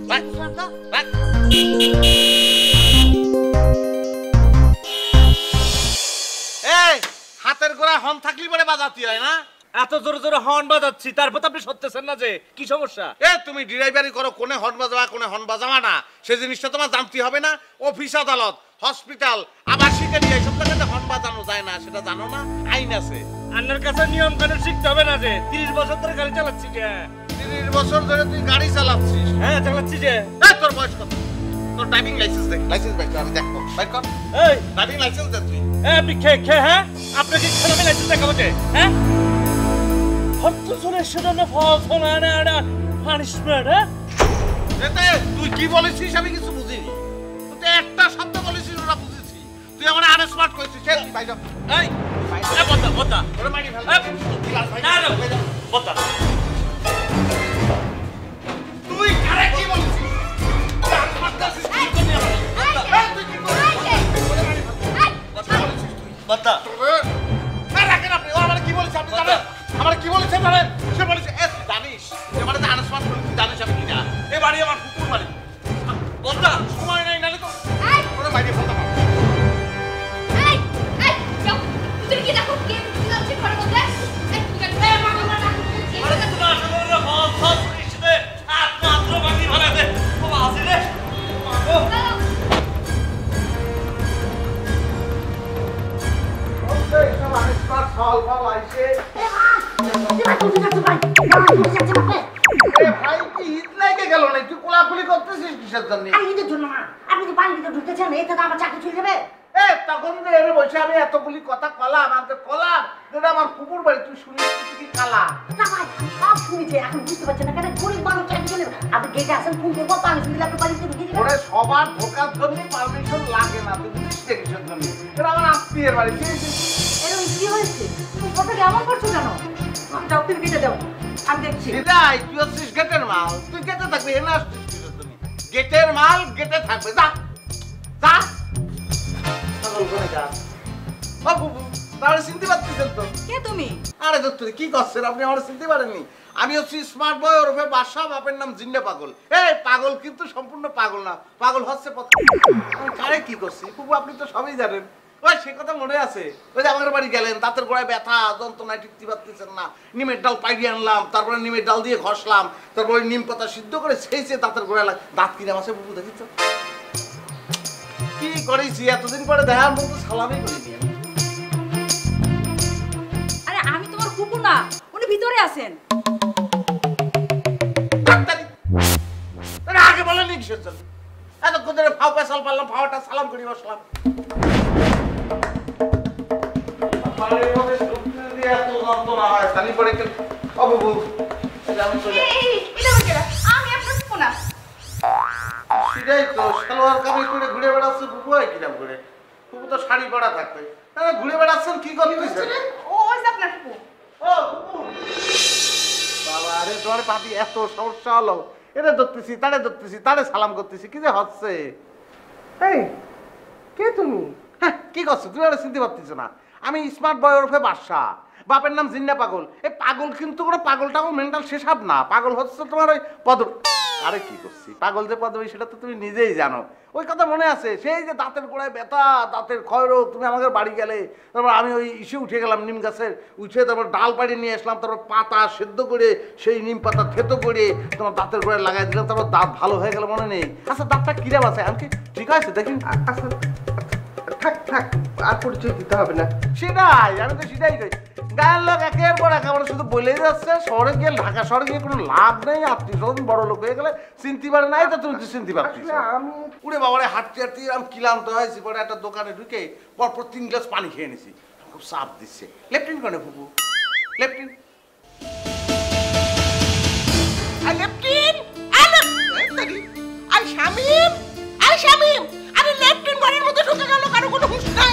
হাতের গোড়া হর্ন থাকলি পরে বাজাতে হয় না? এত জোরে জোরে হর্ন বাজাচ্ছি, তারপর আপনি সত্যছেন না যে কি সমস্যা? তুমি ড্রাইভারি করো, কোনে হর্ন বাজাবা কোনে হর্ন বাজাবা না সেই জিনিসটা তোমার জানতে হবে না? অফিস আদালত হসপিটাল আবাসিকে নিয়ে এইসব জায়গাতে হর্ন বাজানো যায় না, সেটা জানো না? আইন আছে। আপনার কাছে নিয়ম কানুন শিখতে হবে না যে 30 বছর ধরে গাড়ি চালাচ্ছি যে। 30 বছর ধরে তুই গাড়ি চালাচ্ছিস? হ্যাঁ চালাচ্ছি যে। তোর বয়স কত? তোর ড্রাইভিং লাইসেন্স দেখ, লাইসেন্স বাইক আমি দেখবো, বাইক কর। এই ড্রাইভিং লাইসেন্স দে তুই। আপনি হ্যাঁ আপনি কি খেলামে লাইসেন্স দেখাবো যে? হ্যাঁ হত্য শুনে সেটা না ফল না পানিশমেন্ট। হ্যাঁ এতে তুই কি বলেছিস আমি কিছু বুঝিনি। তুই একটা শব্দ বলেছিস ওরা বুঝেছি, তুই আমার আনস্মার্ট কইছিস। ভাই যাও এই বতা বতা ওরে মারি ফেল। না না বতা তুই কারে কি বলেছিস? আনস্মার্ট করছিস কি করবি আমার? তুই কি করছিস? ওরে মারি ফেল। কথা বলেছিস তুই বতা রাখেন আপনি। ও আমার কি বলেছে আপনি জানেন? আমার কি বলেছে জানেন? সে বলেছে জানিস আমার আনস্মার্ট করেছিস, জানিস আমি কি না? এ বাড়ি আমার কুকুর বাড়ি। বলতা সময় নাই নালে তো ওরে বাইরে ফেলতে পারো। তুমি কি দেখো কে যাচ্ছে ঘরের মধ্যে? আরে তুমি আসলে না বল সব পুলিশে হাত মাত্র বাকি ভরা দে। ও আসি রে মাগো। ওকে সব আনস্মার্ট সল ফল আইছে। ভাই কি হিট লাগে গেল না? তুই কোলাকুলি করতেছিস কিসের জন্য? ঈদের জন্য না, আপনি তো বাড়ির ভিতরে ঢুকতেছেন, এতে তো আমার চাকরি চলে যাবে। তখন যে এর বসে আমি এতগুলি কথা কলাম, আমাকে কলাম যেটা আমার কুকুর বাড়ি, তুই শুনিস কি কালা? না ভাই আমি সব শুনেছি, এখন বুঝতে পারছেন না কেন গরিব মানুষ চাকরি চলে যাবে। আপনি গেটে আসেন ফোন করবো, পানি দিলে আপনি বাড়িতে ঢুকে যাবেন। ওরে সবার ঢোকার জন্য পারমিশন লাগে না, তুই বুঝিস কিসের জন্য? এটা আমার আত্মীয়ের বাড়ি। এরকম কি হয়েছে? তুমি কথা কেমন করছো কেন? যাও তুমি গেটে যাও, আমি দেখছি। সেটাই, তুই হচ্ছিস গেটের মাল, তুই গেটে থাকবি। এনে আসছিস কিসের জন্য? গেটের মাল গেটে থাকবে। যা যা চিনতে পারতেছেন তো? কে তুমি? আরে দত্তরি কি করছেন আপনি? আমার চিনতে পারেননি? আমি হচ্ছি স্মার্ট বয় ওরফে বাদশা, বাপের নাম জিন্না পাগল। পাগল কিন্তু সম্পূর্ণ পাগল না, পাগল হচ্ছে কারে কি করছি কুকু আপনি তো সবই জানেন। ওই সে কথা মনে আছে? ওই যে আমার বাড়ি গেলেন, দাঁতের গোড়ায় ব্যথা যন্ত্রণায় টিকতে পারতেছেন না, নিমের ডাল পাইয়ে আনলাম, তারপরে নিমের ডাল দিয়ে ঘষলাম, তারপরে নিম পাতা সিদ্ধ করে সেই দাঁতের গোড়ায় দাঁত কিনে মাসে বুবু দেখিস কি করেছি? এতদিন পরে দেখার মতো সালামই করিনি। আরে আমি তোমার কুকুর না, উনি ভিতরে আছেন। আগে বলেনি কিসের জন্য? এতক্ষণ ধরে ফাও পেশাল পারলাম, ফাওয়াটা সালাম করি বসলাম। আমি আপনার কুকুর না। সেটাই তো, সালোয়ার কামিজ করে ঘুরে বেড়াচ্ছে বুবু হয় কিরাম করে? বুবু তো শাড়ি পরা থাকবে, ঘুরে বেড়াচ্ছেন কি করতেছেন? ও ওই যে আপনার কুকুর। ও বুবু বাবা, আরে তোমার পাতি এত সমস্যা হলো, এটা ধরতেছি তারে সালাম করতেছি, কি যে হচ্ছে? এই কে তুমি? হ্যাঁ কি করছো তুমি? ওরা চিনতে পারতেছো না? আমি স্মার্ট বয় ওরফে বাদশা, বাপের নাম জিন্না পাগল। এই পাগল কিন্তু কোনো পাগল টাগল মেন্টাল শেষাব না, পাগল হচ্ছে তোমার ওই পদর। আরে কি করছি? পাগল যে পদবী সেটা তো তুমি নিজেই জানো। ওই কথা মনে আছে? সেই যে দাঁতের গোড়ায় ব্যথা, দাঁতের ক্ষয় রোগ, তুমি আমাদের বাড়ি গেলে, তারপর আমি ওই ইসে উঠে গেলাম নিম গাছের, উঠে তারপর ডাল পাড়ি নিয়ে আসলাম, তারপর পাতা সেদ্ধ করে সেই নিম পাতা থেতো করে তোমার দাঁতের গোড়ায় লাগাই দিলাম, তারপর দাঁত ভালো হয়ে গেল মনে নেই? আচ্ছা দাঁতটা কিরাম আছে? আমি কি ঠিক আছে দেখি? আচ্ছা থাক থাক, আর পরিচয় দিতে হবে না। সেটাই আমি তো সেটাই কই, গায়ের লোক একের পর এক আমার শুধু বলেই যাচ্ছে। শহরে গিয়ে ঢাকা শহরে গিয়ে কোনো লাভ নেই, আত্মীয় স্বজন বড় লোক হয়ে গেলে চিনতে পারে নাই, তো তুমি চিনতে পারছিস? আমি উড়ে বাবারে হাঁটতে হাঁটতে আমি ক্লান্ত হয়েছি, পরে একটা দোকানে ঢুকে পরপর 3 গ্লাস পানি খেয়ে নিছি, খুব চাপ দিচ্ছে। লেফটিন কেন ফুপু? লেফটিন লেফটিন আই শামিম, আই শামিম, আরে লেফটিন ঘরের মধ্যে ঢুকে গেল, কারো কোনো হুঁশ নাই।